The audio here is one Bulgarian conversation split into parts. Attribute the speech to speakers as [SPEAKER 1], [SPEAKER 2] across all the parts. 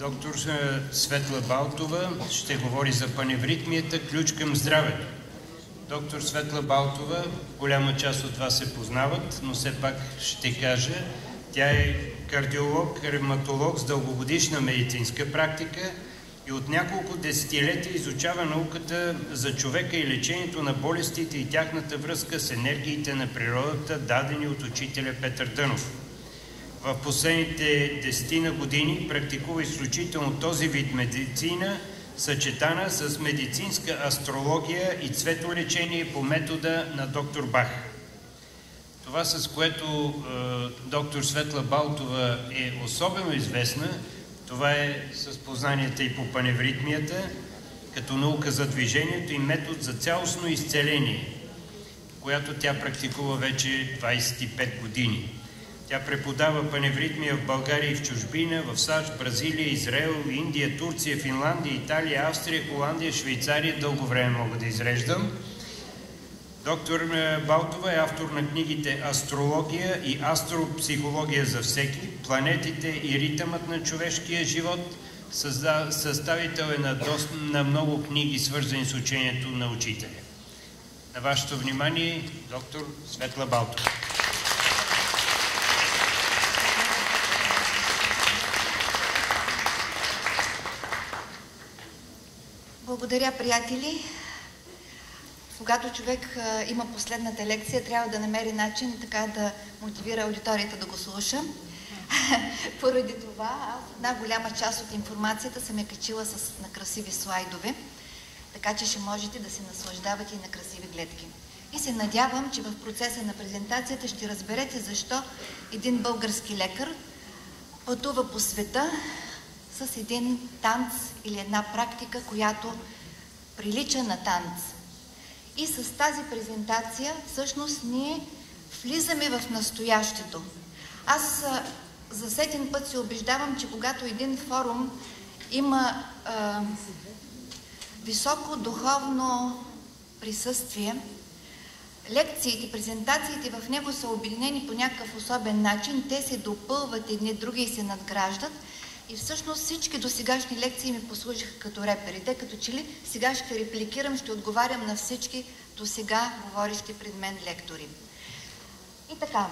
[SPEAKER 1] Доктор Светла Балтова ще говори за паневритмията, ключ към здравето. Доктор Светла Балтова, голяма част от вас се познават, но все пак ще кажа, тя е кардиолог, ревматолог с дългогодишна медицинска практика и от няколко десетилетия изучава науката за човека и лечението на болестите и тяхната връзка с енергиите на природата, дадени от учителя Петър Дънов. В последните 10 години практикува изключително този вид медицина, съчетана с медицинска астрология и цветолечение по метода на доктор Бах. Това, с което доктор Светла Балтова е особено известна, това е с познанията и по паневритмията, като наука за движението и метод за цялостно изцеление, която тя практикува вече 25 години. Тя преподава паневритмия в България и в чужбина, в САЩ, Бразилия, Израел, Индия, Турция, Финландия, Италия, Австрия, Холандия, Швейцария. Дълго време мога да изреждам. Доктор Балтова е автор на книгите «Астрология» и «Астропсихология за всеки», «Планетите и ритъмът на човешкия живот». Съставител е на много книги, свързани с учението на учителя. На вашето внимание, доктор Светла Балтова.
[SPEAKER 2] Благодаря, приятели. Когато човек има последната лекция, трябва да намери начин така да мотивира аудиторията да го слуша. Поради това, аз една голяма част от информацията съм я качила на красиви слайдове, така че ще можете да се наслаждавате и на красиви гледки. И се надявам, че в процеса на презентацията ще разберете защо един български лекар пътува по света с един танц или една практика, която прилича на танц. И с тази презентация всъщност ние влизаме в настоящето. Аз за сетен път се убеждавам, че когато един форум има високо духовно присъствие, лекциите, презентациите в него са обединени по някакъв особен начин, те се допълват едни други и се надграждат. И всъщност всички досегашни лекции ми послужиха като репери. Те като че ли сега ще репликирам, ще отговарям на всички досега говорещи пред мен лектори. И така,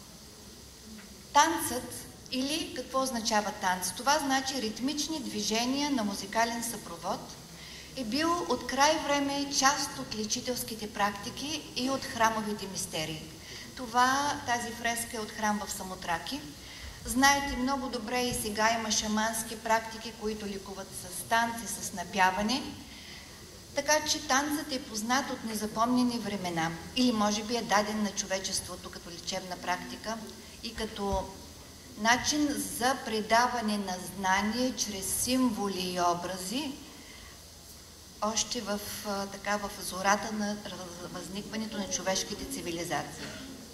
[SPEAKER 2] танцът или какво означава танц? Това значи ритмични движения на музикален съпровод. Е бил от край време част от лечителските практики и от храмовите мистерии. Тази фреска е от храм в Самотраки. Знаете много добре и сега има шамански практики, които ликуват с танци, с напяване. Така че танцът е познат от незапомнени времена. Или може би е даден на човечеството като лечебна практика и като начин за предаване на знание чрез символи и образи, още в зората на възникването на човешките цивилизации.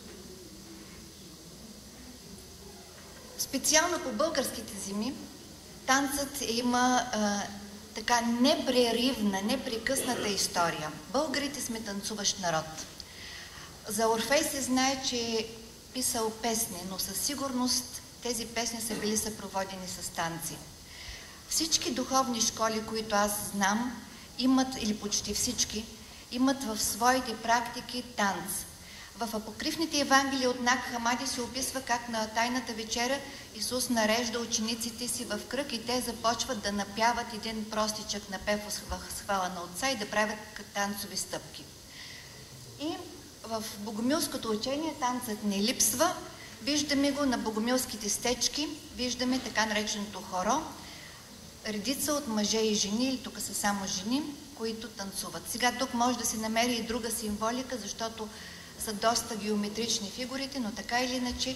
[SPEAKER 2] Специално по българските земи, танцът има така непреривна, непрекъсната история. Българите сме танцуващ народ. За Орфей се знае, че е писал песни, но със сигурност тези песни са били съпроводени с танци. Всички духовни школи, които аз знам, имат, или почти всички, имат в своите практики танц. В апокрифните евангелия от Наг Хамади се описва как на Тайната вечеря Исус нарежда учениците си в кръг и те започват да напяват един простичък напев в хвала на Отца и да правят танцови стъпки. И в богомилското учение танцът не липсва. Виждаме го на богомилските стечки, виждаме така нареченото хоро, редица от мъже и жени, или тук са само жени, които танцуват. Сега тук може да се намери и друга символика, защото са доста геометрични фигурите, но така или иначе,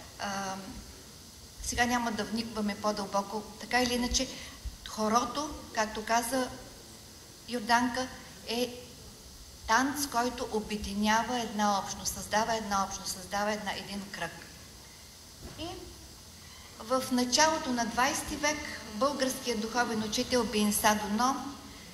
[SPEAKER 2] сега няма да вникваме по-дълбоко, така или иначе, хорото, както каза Йорданка, е танц, който обединява една общност, създава една общност, създава един кръг. И в началото на 20 век българският духовен учител Бинса Доно,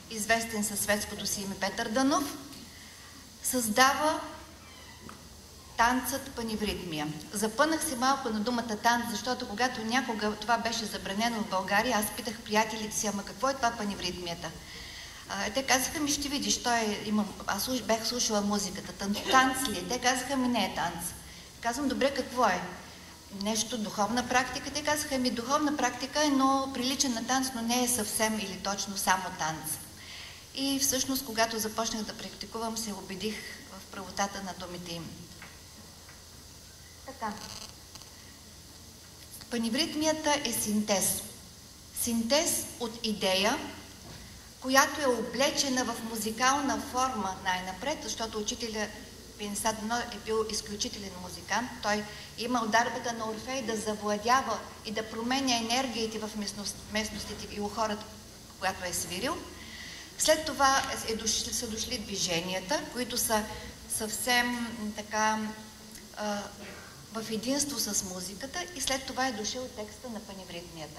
[SPEAKER 2] известен със светското си име Петър Дънов, създава танцът паневритмия. Запънах се малко на думата танц, защото когато някога това беше забранено в България, аз питах приятелите си, ама какво е това паневритмията? Те казаха ми, ще видиш, аз бях слушала музиката. Танц ли е? Те казаха ми, не е танц. Казвам, добре, какво е? Нещо духовна практика. Те казаха ми, духовна практика е, но прилича на танц, но не е съвсем или точно само танц. И всъщност, когато започнах да практикувам, се убедих в правотата на думите им. Така. Паневритмията е синтез. Синтез от идея, която е облечена в музикална форма най-напред, защото учителя Винсент Дано е бил изключителен музикант. Той имал дарбата на Орфей да завладява и да променя енергиите в местностите и у хората, когато е свирил. След това са дошли движенията, които са съвсем така в единство с музиката, и след това е дошъл текста на паневритмията.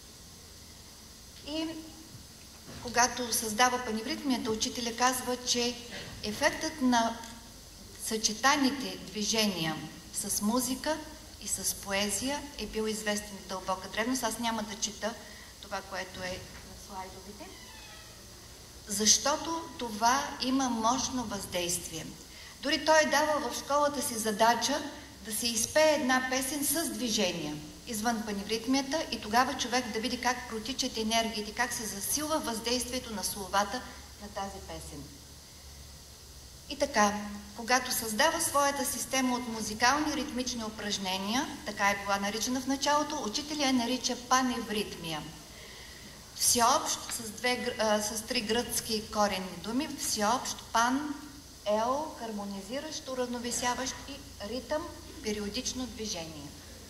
[SPEAKER 2] И когато създава паневритмията, учителя казва, че ефектът на съчетаните движения с музика и с поезия е бил известен в дълбока древност. Аз няма да чета това, което е на слайдовете, защото това има мощно въздействие. Дори той е давал в школата си задача да се изпее една песен с движения извън паневритмията и тогава човек да види как протичат енергиите, как се засилва въздействието на словата на тази песен. И така, когато създава своята система от музикални ритмични упражнения, така е била наричана в началото, учителя я нарича паневритмия. Всеобщ с три гръцки коренни думи, всеобщ, пан, ел, хармонизиращ, уравновесяващ, и ритъм, периодично движение.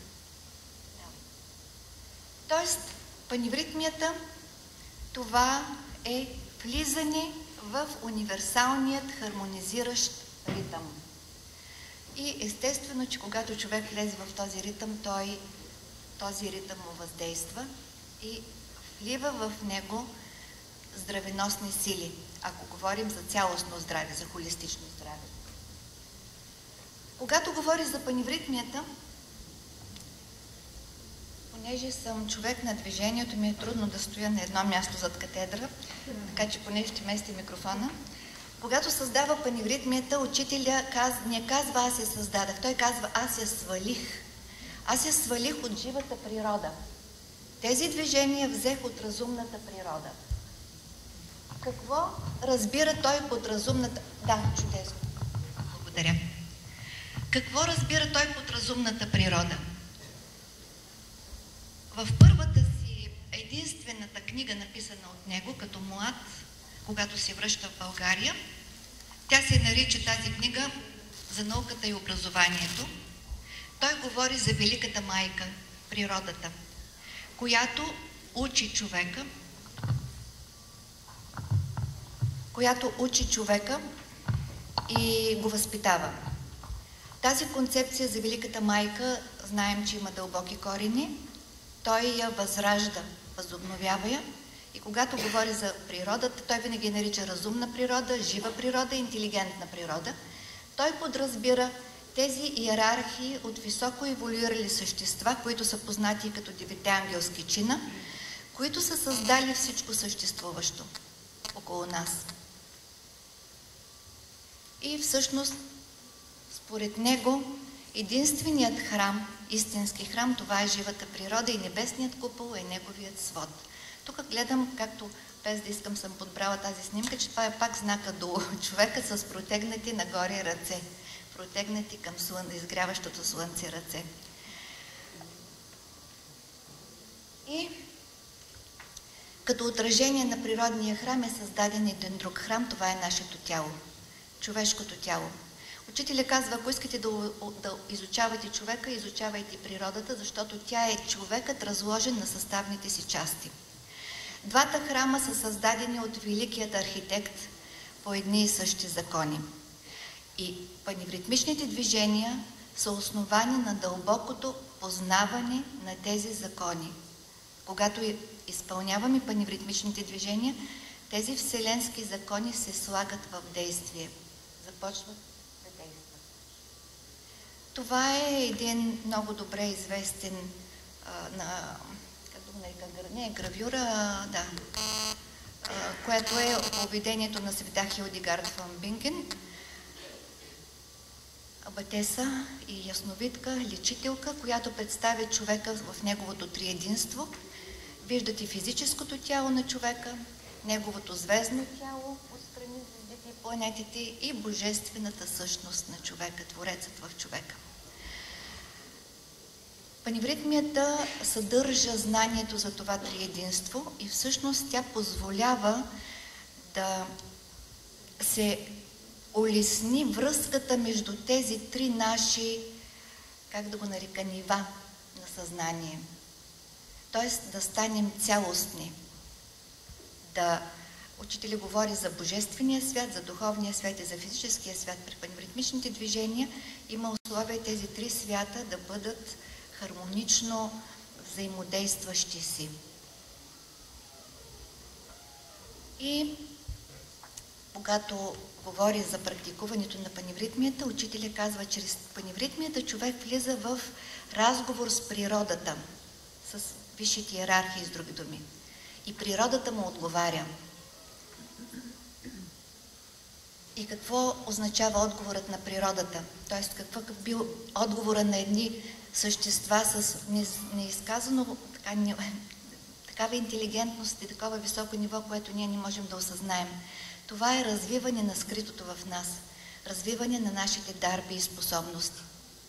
[SPEAKER 2] Тоест, паневритмията, това е влизане в универсалният хармонизиращ ритъм. И естествено, че когато човек влезе в този ритъм, този ритъм му въздейства и влива в него здравеносни сили, ако говорим за цялостно здраве, за холистично здраве. Когато говори за паневритмията, понеже съм човек на движението, ми е трудно да стоя на едно място зад катедра, така че поне ще мести микрофона. Когато създава паневритмията, учителя не казва аз я създадах, той казва аз я свалих. Аз я свалих от живата природа. Тези движения взех от разумната природа. Какво разбира той под разумната... Да, чудесно. Благодаря. Какво разбира той под разумната природа? В първата си единствената книга, написана от него като млад, когато се връща в България, тя се нарича тази книга за науката и образованието. Той говори за великата майка, природата, която учи човека и го възпитава. Тази концепция за великата майка, знаем, че има дълбоки корени. Той я възражда, възобновява я, и когато говори за природата, той винаги нарича разумна природа, жива природа, интелигентна природа. Той подразбира тези иерархии от високо еволюирали същества, които са познати като 9 ангелски чина, които са създали всичко съществуващо около нас. И всъщност, според него, единственият храм, истински храм, това е живата природа и небесният купол е неговият свод. Тук гледам, както без да искам съм подбрала тази снимка, че това е пак знака до човека с протегнати нагоре ръце. Протегнати към изгряващото слънце ръце. И като отражение на природния храм е създаден един друг храм, това е нашето тяло, човешкото тяло. Учителя казва, ако искате да изучавате човека, изучавайте природата, защото тя е човекът, разложен на съставните си части. Двата храма са създадени от великият архитект по едни и същи закони. И паневритмичните движения са основани на дълбокото познаване на тези закони. Когато изпълняваме паневритмичните движения, тези вселенски закони се слагат в действие. Започват да действат. Това е един много добре известен не е гравюра, да, което е поведението на света Хилдегард фон Бинген, абатеса и ясновидка, лечителка, която представя човека в неговото триединство. Виждате физическото тяло на човека, неговото звездно тяло, отстрани звездите и планетите и божествената същност на човека, творецът в човека. Паневритмията съдържа знанието за това триединство и всъщност тя позволява да се улесни връзката между тези три наши, как да го нарека, нива на съзнание. Тоест да станем цялостни. Учителя говори за божествения свят, за духовния свят и за физическия свят. При паневритмичните движения има условия тези три свята да бъдат хармонично взаимодействащи си. И когато говори за практикуването на паневритмията, учителя казва, че чрез паневритмията човек влиза в разговор с природата, с висшите иерархии, с други думи. И природата му отговаря. И какво означава отговорът на природата? Тоест, какъв бил отговора на едни същества с неизказано такава интелигентност и такова високо ниво, което ние не можем да осъзнаем. Това е развиване на скритото в нас, развиване на нашите дарби и способности.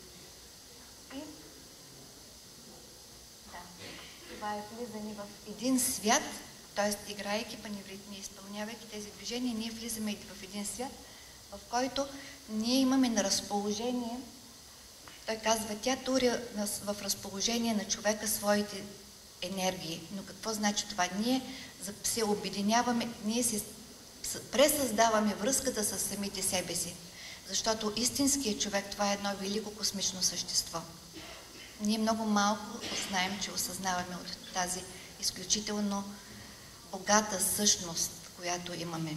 [SPEAKER 2] Това е влизане в един свят, т.е. играйки паневритми, изпълнявайки тези движения, ние влизаме в един свят, в който ние имаме на разположение, той казва, тя туря в разположение на човека своите енергии. Но какво значи това? Ние се обединяваме, ние се пресъздаваме връзката с самите себе си. Защото истинският човек, това е едно велико космично същество. Ние много малко знаем, че осъзнаваме от тази изключително богата същност, която имаме.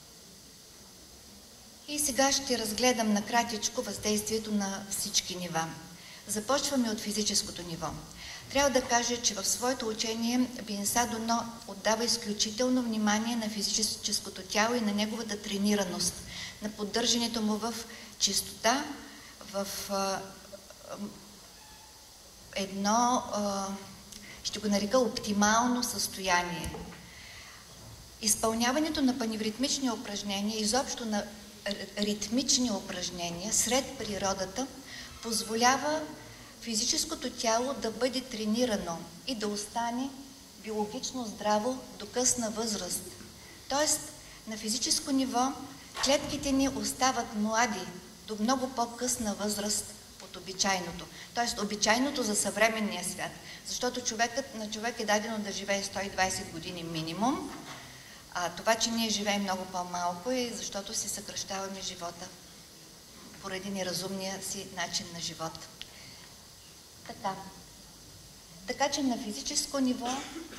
[SPEAKER 2] И сега ще разгледам накратичко въздействието на всички нива. Започваме от физическото ниво. Трябва да кажа, че в своето учение Бинса Доно отдава изключително внимание на физическото тяло и на неговата тренираност, на поддържането му в чистота, в едно, ще го нарека, оптимално състояние. Изпълняването на паневритмични упражнения, изобщо на ритмични упражнения сред природата, позволява физическото тяло да бъде тренирано и да остане биологично здраво до късна възраст. Тоест, на физическо ниво клетките ни остават млади до много по-късна възраст от обичайното. Тоест, обичайното за съвременния свят. Защото на човек е дадено да живее 120 години минимум, а това, че ние живеем много по-малко е защото си съкращаваме живота поради неразумния си начин на живот. Така че на физическо ниво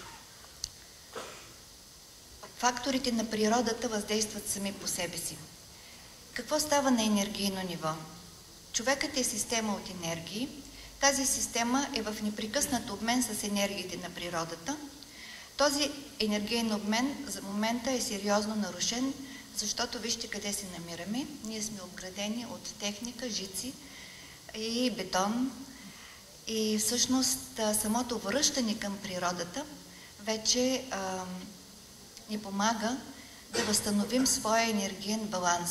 [SPEAKER 2] факторите на природата въздействат сами по себе си. Какво става на енергийно ниво? Човекът е система от енергии. Тази система е в непрекъснат обмен с енергиите на природата. Този енергиен обмен за момента е сериозно нарушен, защото вижте къде се намираме. Ние сме обградени от техника, жици и бетон. И всъщност самото връщане към природата вече ни помага да възстановим своя енергиен баланс.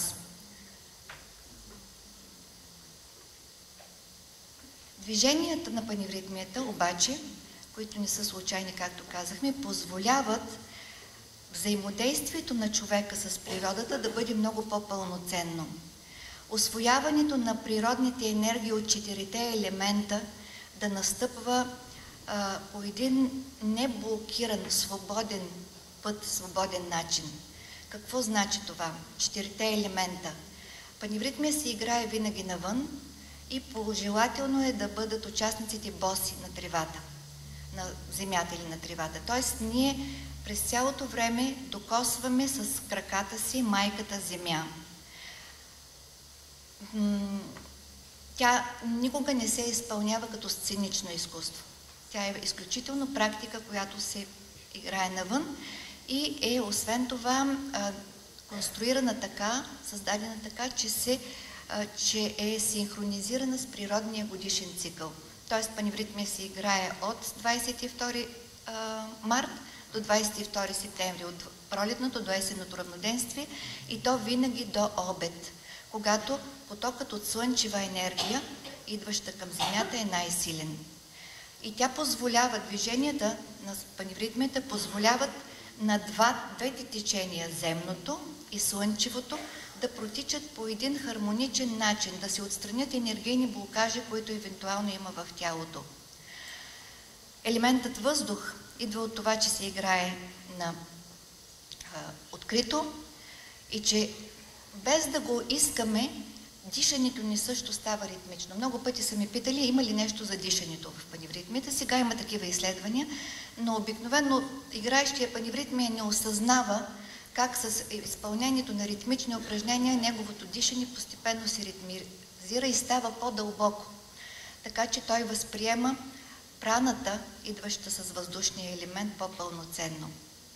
[SPEAKER 2] Движенията на паневритмията обаче, които не са случайни, както казахме, позволяват взаимодействието на човека с природата да бъде много по-пълноценно. Усвояването на природните енергии от четирите елемента да настъпва по един неблокиран, свободен път, свободен начин. Какво значи това? Четирите елемента. Паневритмия се играе винаги навън и положително е да бъдат участниците боси на тревата, на земята или на тревата. Тоест, ние през цялото време докосваме с краката си майката земя. Тя никога не се изпълнява като сценично изкуство. Тя е изключително практика, която се играе навън и е освен това конструирана така, създадена така, че е синхронизирана с природния годишен цикъл. Тоест паневритмия се играе от 22 март до 22 септември, от пролетното до есенното равноденствие и то винаги до обед, когато потокът от слънчева енергия, идваща към Земята, е най-силен. И тя позволява, движенията на паневритмията позволяват на двете течения, земното и слънчевото, да протичат по един хармоничен начин, да се отстранят енергийни блокажи, които евентуално има в тялото. Елементът въздух идва от това, че се играе на открито и че без да го искаме, дишането ни също става ритмично. Много пъти са ми питали, има ли нещо за дишането в паневритмията. Сега има такива изследвания, но обикновено играещия паневритмия не осъзнава как с изпълнението на ритмични упражнения неговото дишане постепенно се ритмизира и става по-дълбоко. Така че той възприема праната, идваща с въздушния елемент, по-пълноценно.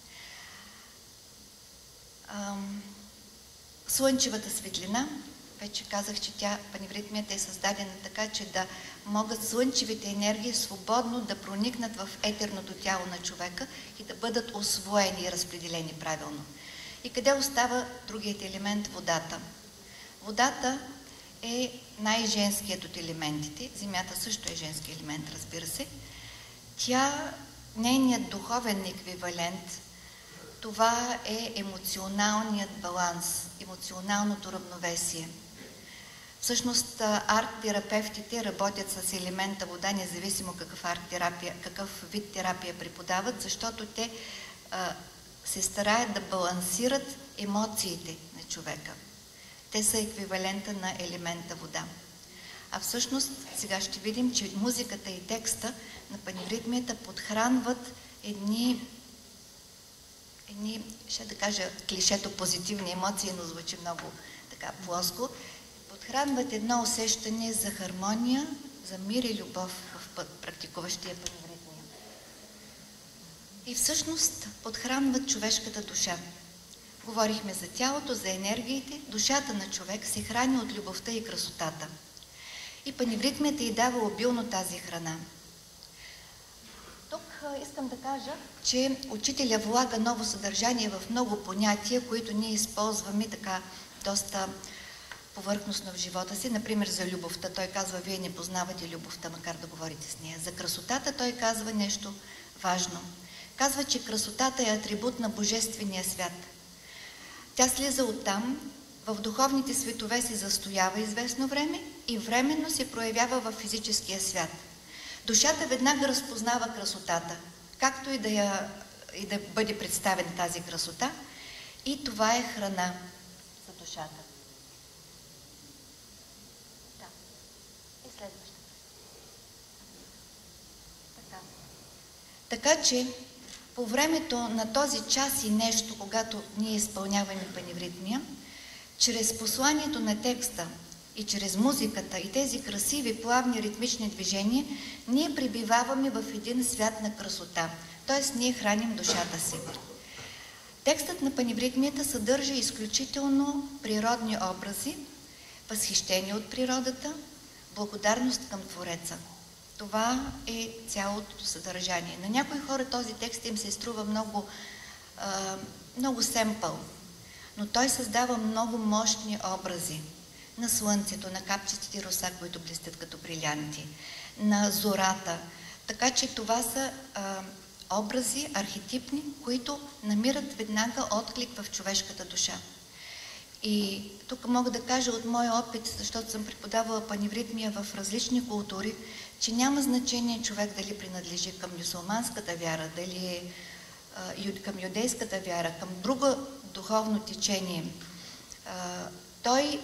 [SPEAKER 2] Слънчевата светлина, вече казах, че паневритмията е създадена така, че да могат слънчевите енергии свободно да проникнат в етерното тяло на човека и да бъдат усвоени и разпределени правилно. И къде остава другият елемент – водата? Водата е най-женският от елементите. Земята също е женски елемент, разбира се. Нейният духовен еквивалент, това е емоционалният баланс, емоционалното равновесие. Всъщност арт-терапевтите работят с елемента вода, независимо какъв вид терапия преподават, защото те се стараят да балансират емоциите на човека. Те са еквивалента на елемента вода. А всъщност сега ще видим, че музиката и текста на паневритмията подхранват едни, ще да кажа клишето, позитивни емоции, но звучи много така плоско, подхранват едно усещане за хармония, за мир и любов в практикуващия паневритмия. И всъщност подхранват човешката душа. Говорихме за тялото, за енергиите. Душата на човек се храни от любовта и красотата. И паневритмията й дава обилно тази храна. Тук искам да кажа, че учителя влага ново съдържание в много понятия, които ние използваме така доста повърхностно в живота си. Например, за любовта. Той казва, вие не познавате любовта, макар да говорите с нея. За красотата той казва нещо важно. Казва, че красотата е атрибут на божествения свят. Тя слиза оттам, в духовните светове се застоява известно време и временно се проявява в физическия свят. Душата веднага разпознава красотата, както и да бъде представена тази красота, и това е храна за душата. Да. И следващата. Така че по времето на този час и нещо, когато ние изпълняваме паневритмия, чрез посланието на текста и чрез музиката и тези красиви, плавни, ритмични движения, ние пребиваваме в един свят на красота, т.е. ние храним душата си. Текстът на паневритмията съдържа изключително природни образи, възхищение от природата, благодарност към Твореца. Това е цялото съдържание. На някои хора този текст им се струва много семпъл, но той създава много мощни образи на слънцето, на капчетите роса, които блестят като брилянти, на зората. Така че това са образи, архетипни, които намират веднага отклик в човешката душа. И тук мога да кажа от моя опит, защото съм преподавала паневритмия в различни култури, че няма значение човек дали принадлежи към мюсюлманската вяра, дали е към юдейската вяра, към друго духовно течение. Той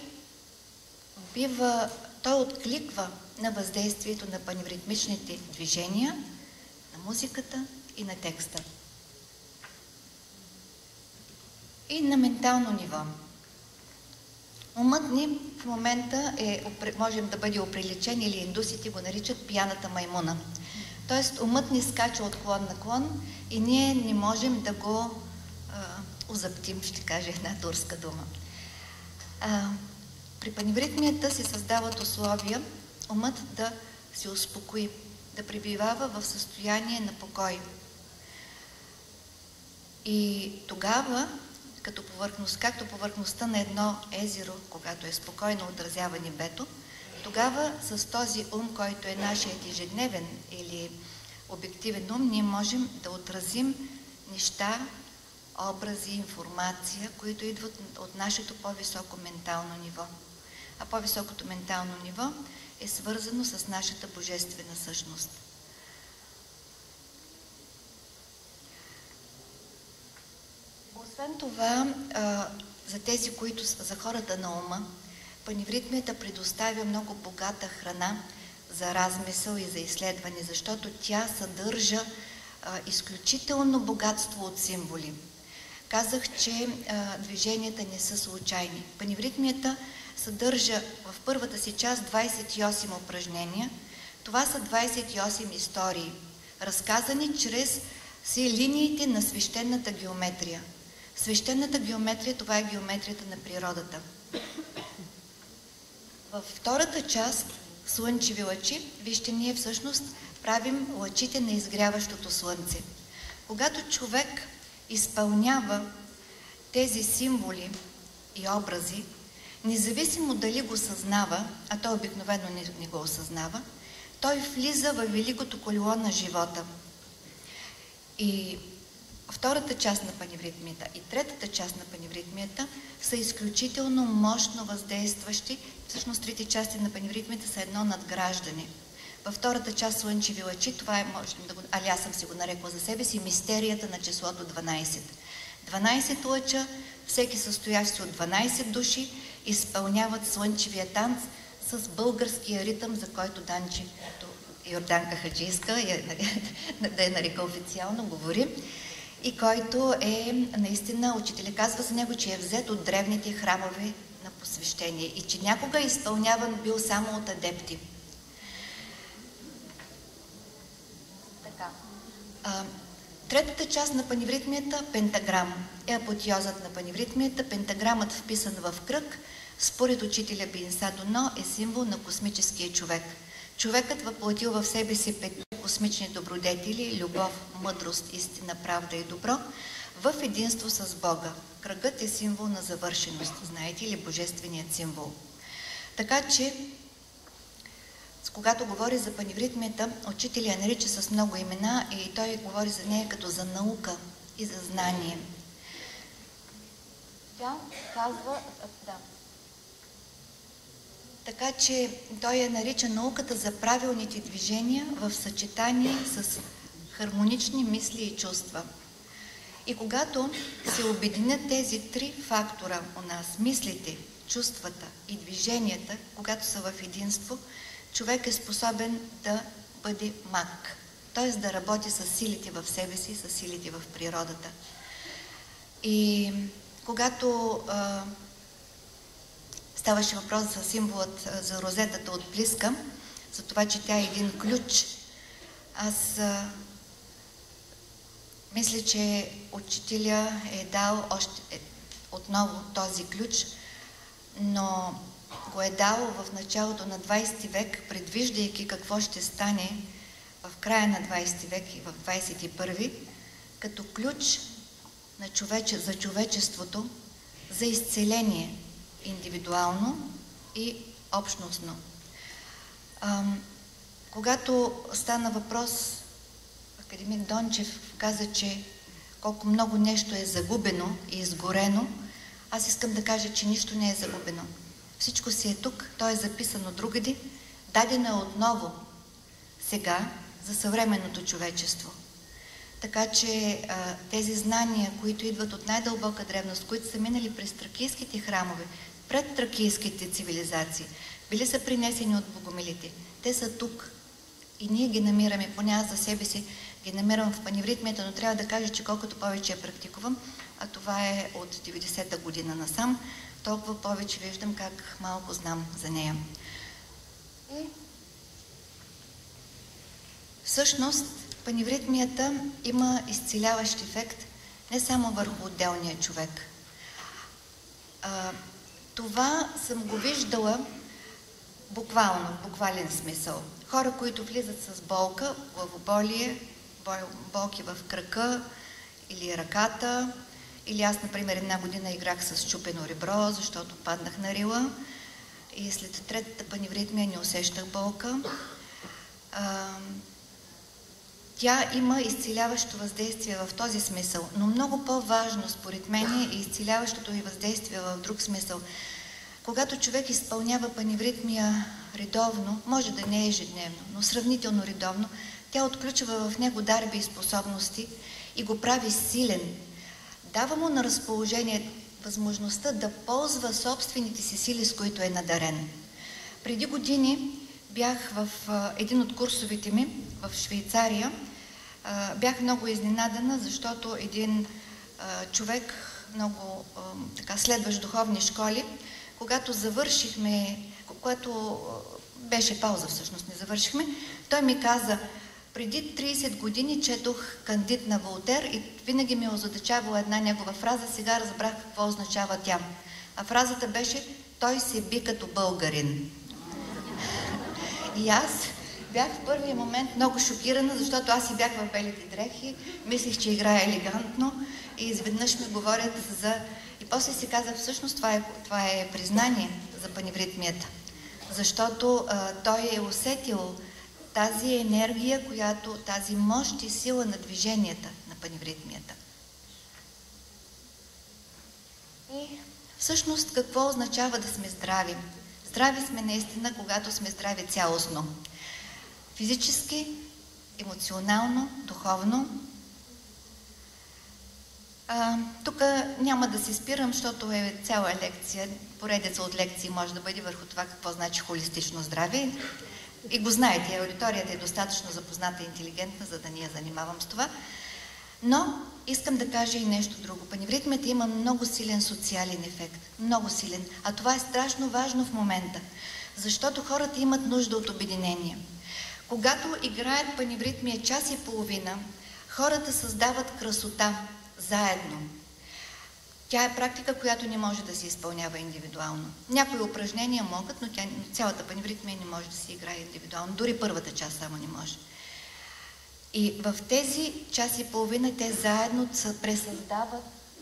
[SPEAKER 2] откликва на въздействието на паневритмичните движения, на музиката и на текста. И на ментално ниво. Умът ни в момента можем да бъде оприличен, или индусите го наричат пияната маймуна. Тоест умът ни скача от клон на клон и ние не можем да го озаптим, ще кажа една турска дума. При паневритмията се създават условия умът да се успокои, да пребивава в състояние на покой. И тогава, както повърхността на едно езеро, когато е спокойно, отразява небето, тогава с този ум, който е нашият ежедневен или обективен ум, ние можем да отразим неща, образи, информация, които идват от нашето по-високо ментално ниво. А по-високото ментално ниво е свързано с нашата божествена същност. Освен това, за хората на ума, паневритмията предоставя много богата храна за размисъл и за изследване, защото тя съдържа изключително богатство от символи. Казах, че движенията не са случайни. Паневритмията съдържа в първата си част 28 упражнения. Това са 28 истории, разказани чрез линиите на свещената геометрия. Свещената геометрия, това е геометрията на природата. Във втората част, слънчеви лъчи, вижте, ние всъщност правим лъчите на изгряващото слънце. Когато човек изпълнява тези символи и образи, независимо дали го съзнава, а той обикновено не го осъзнава, той влиза във великото колело на живота. И втората част на паневритмията и третата част на паневритмията са изключително мощно въздействащи. Всъщност трите части на паневритмията са едно надграждане. Във втората част слънчеви лъчи, това е, аз съм си го нарекла за себе си, мистерията на числото 12. 12 лъча, всеки състоящ се от 12 души, изпълняват слънчевия танц с българския ритъм, за който Данчи, Йорданка Хаджийска, да я нарека официално, говори, и който е, наистина, учителя казва за него, че е взет от древните храмове на посвещение и че някога е изпълняван бил само от адепти. Така. Третата част на паневритмията – пентаграм. Е апотеозът на паневритмията. Пентаграмът, вписан в кръг, според учителя Бинса Доно, е символ на космическия човек. Човекът въплатил в себе си 5 космични добродетели – любов, мъдрост, истина, правда и добро, в единство с Бога. Кръгът е символ на завършеност, знаете ли, божественият символ. Така че, когато говори за паневритмията, учителя я нарича с много имена и той говори за нея като за наука и за знание. Тя казва... Да. Така че той я нарича науката за правилните движения в съчетание с хармонични мисли и чувства. И когато се обединят тези три фактора у нас, мислите, чувствата и движенията, когато са в единство, човек е способен да бъде маг, т.е. да работи с силите в себе си, с силите в природата. И когато ставаше въпрос за символът за розетата от Плиска, за това, че тя е един ключ, аз мисля, че учителя е дал отново този ключ, но го е дал в началото на 20 век, предвиждайки какво ще стане в края на 20 век и в 21, като ключ за човечеството, за изцеление, индивидуално и общностно. Когато стана въпрос, академик Дончев каза, че колко много нещо е загубено и изгорено, аз искам да кажа, че нищо не е загубено. Всичко си е тук, то е записано другаде, дадено е отново сега за съвременното човечество. Така че тези знания, които идват от най-дълбока древност, които са минали през тракийските храмове, пред тракийските цивилизации, били са принесени от богомилите. Те са тук и ние ги намираме, поне аз за себе си ги намирам в паневритмията, но трябва да кажа, че колкото повече я практикувам, а това е от 90-та година насам, толкова повече виждам как малко знам за нея. И всъщност паневритмията има изцеляващ ефект не само върху отделния човек. Това съм го виждала буквално, в буквален смисъл. Хора, които влизат с болка, главоболие, болки в кръка или ръката, или аз, например, една година играх с счупено ребро, защото паднах на рила и след третата паневритмия не усещах болка. Тя има изцеляващо въздействие в този смисъл, но много по-важно, според мен, е изцеляващото и въздействие в друг смисъл. Когато човек изпълнява паневритмия редовно, може да не е ежедневно, но сравнително редовно, тя отключва в него дарби и способности и го прави силен. Дава му на разположение възможността да ползва собствените си сили, с които е надарен. Преди години бях в един от курсовете ми в Швейцария. Бях много изненадана, защото един човек, много следващ духовни школи, когато завършихме, когато беше пауза всъщност, не завършихме, той ми каза: преди 30 години четох Кандид на Волтер и винаги ми е озадачавала една негова фраза, сега разбрах какво означава тя. А фразата беше: той се би като българин. И аз бях в първия момент много шокирана, защото аз си бях в белите дрехи, мислих, че играя елегантно и изведнъж ми говорят за... И после си казах, всъщност това е признание за паневритмията, защото той е усетил тази енергия, тази мощ и сила на движенията на паневритмията. И всъщност какво означава да сме здрави? Здрави сме наистина, когато сме здрави цялостно. Физически, емоционално, духовно. Тук няма да се спирам, защото е цяла лекция, поредица от лекции може да бъде върху това какво значи холистично здраве. И го знаете, аудиторията е достатъчно запозната и интелигентна, за да ни я занимавам с това. Но искам да кажа и нещо друго. Паневритмията има много силен социален ефект. Много силен. А това е страшно важно в момента. Защото хората имат нужда от обединение. Когато играят паневритмия час и половина, хората създават красота заедно. Тя е практика, която не може да се изпълнява индивидуално. Някои упражнения могат, но цялата паневритмия не може да се играе индивидуално. Дори първата част само не може. И в тези час и половина те заедно се пресъздават...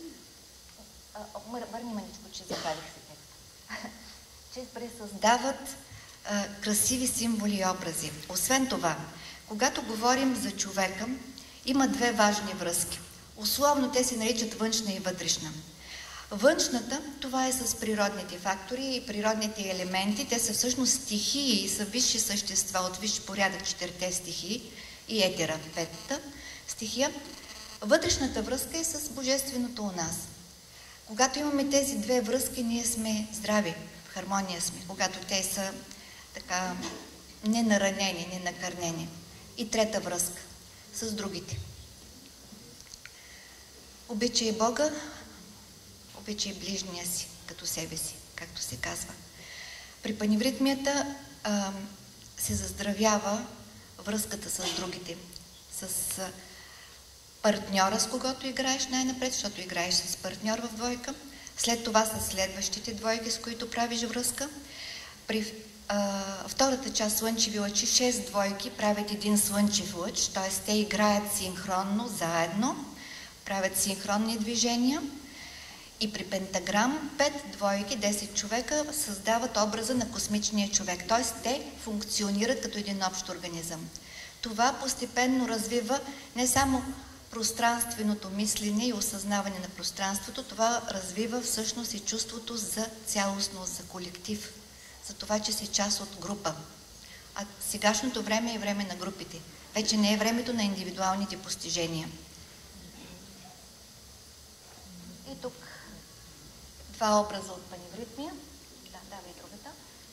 [SPEAKER 2] Върни маничко, че забавих се текста. Че пресъздават красиви символи и образи. Освен това, когато говорим за човека, има две важни връзки. Условно те се наричат външна и вътрешна. Външната, това е с природните фактори и природните елементи. Те са всъщност стихии и са висши същества от висш порядък, 4 стихии и етера, 5-та стихия. Вътрешната връзка е с божественото у нас. Когато имаме тези две връзки, ние сме здрави, в хармония сме, когато те са така ненаранени, ненакърнени. И трета връзка с другите. Обичай Бога, обичай ближния си, като себе си, както се казва. При паневритмията се заздравява връзката с другите, с партньора, с когото играеш най-напред, защото играеш с партньор в двойка, след това с следващите двойки, с които правиш връзка. При втората част слънчеви лъчи, 6 двойки правят един слънчев лъч, т.е. те играят синхронно, заедно, правят синхронни движения. И при пентаграм 5 двойки, 10 човека създават образа на космичния човек. Т.е. те функционират като един общ организъм. Това постепенно развива не само пространственото мислене и осъзнаване на пространството, това развива всъщност и чувството за цялостност, за колектив, за това, че си част от група. А сегашното време е време на групите. Вече не е времето на индивидуалните постижения. И тук два образа от паневритмия. Да, давай другата.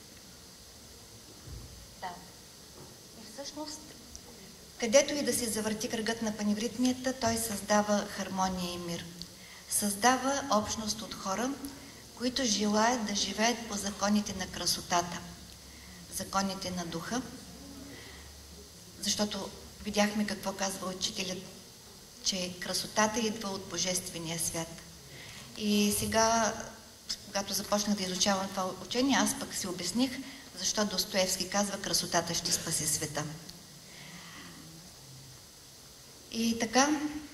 [SPEAKER 2] Да. И всъщност, където и да се завърти кръгът на паневритмията, той създава хармония и мир. Създава общност от хора, които желаят да живеят по законите на красотата, законите на духа, защото видяхме какво казва учителят, че красотата идва от Божествения свят. И сега, когато започнах да изучавам това учение, аз пък си обясних, защо Достоевски казва: красотата ще спаси света. И така,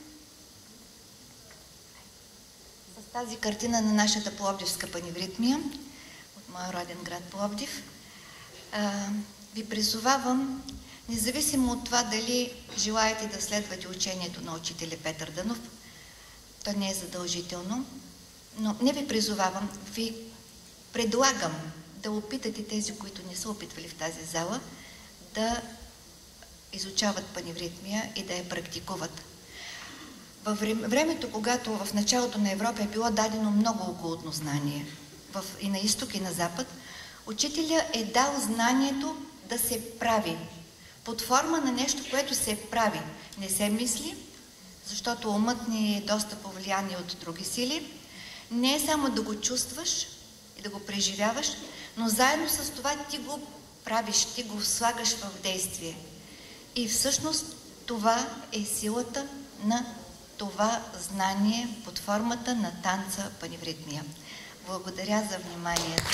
[SPEAKER 2] с тази картина на нашата пловдивска паневритмия, от моя роден град Пловдив, ви призовавам, независимо от това дали желаете да следвате учението на учителя Петър Дънов, то не е задължително, но не ви призовавам, ви предлагам да опитате тези, които не са опитвали в тази зала, да изучават паневритмия и да я практикуват. Във времето, когато в началото на Европа е било дадено много окултно знание, и на изток, и на запад, учителя е дал знанието да се прави, под форма на нещо, което се прави. Не се мисли, защото умът ни е доста повлиян от други сили. Не е само да го чувстваш и да го преживяваш, но заедно с това ти го правиш, ти го слагаш в действие. И всъщност това е силата на това знание под формата на танца паневритмия. Благодаря за вниманието.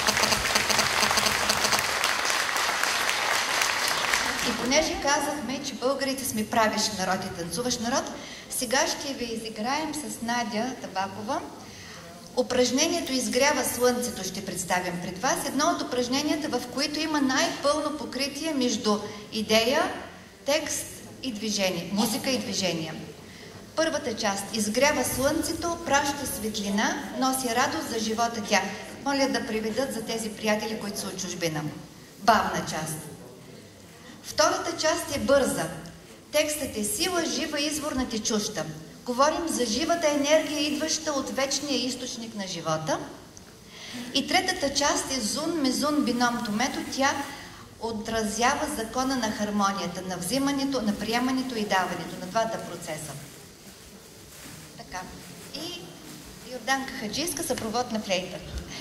[SPEAKER 2] И понеже казахме, че българите сме правещ народ и танцуващ народ, сега ще ви изиграем с Надя Табакова. Упражнението "Изгрява слънцето" ще представим пред вас. Едно от упражненията, в които има най-пълно покритие между идея, текст и движение, музика и движение. Първата част: "Изгрява слънцето, праща светлина, носи радост за живота тя". Моля да приведат за тези приятели, които са от чужбина. Бавна част. Втората част е бърза. Текстът е: "Сила жива, изворна течуща". Говорим за живата енергия, идваща от вечния източник на живота. И третата част е зун, мезун, бином, томето. Тя отразява закона на хармонията, на взимането, на приемането и даването, на двата процеса. Така. И Йорданка Хаджийска, съпровод на флейта.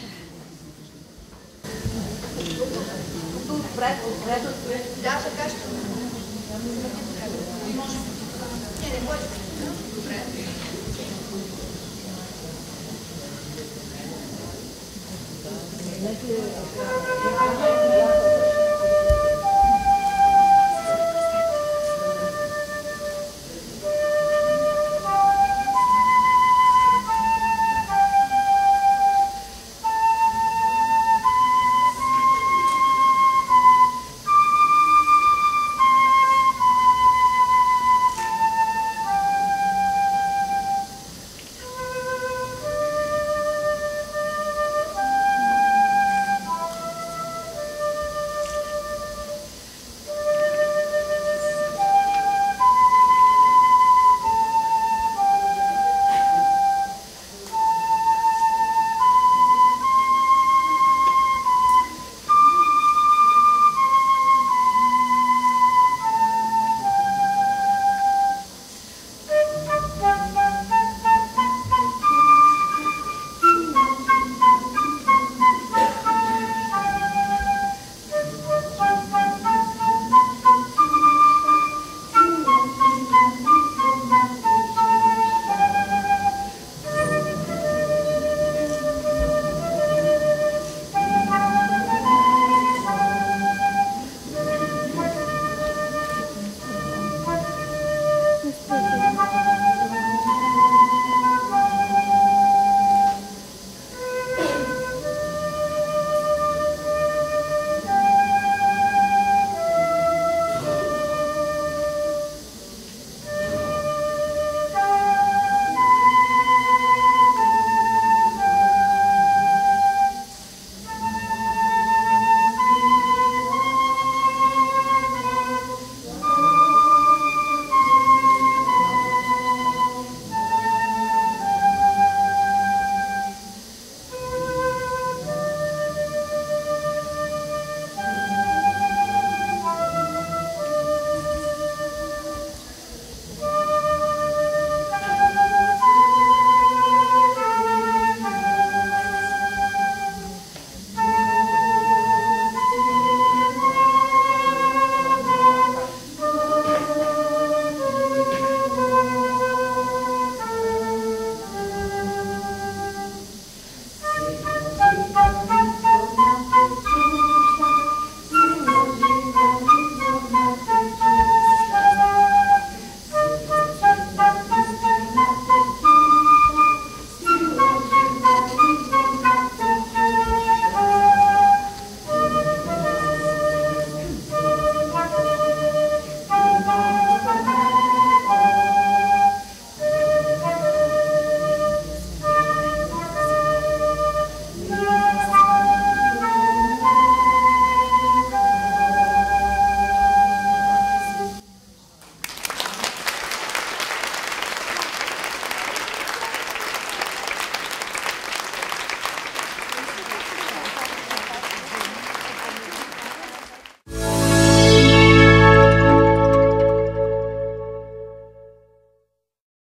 [SPEAKER 2] Да, така ще. Не може. Добре.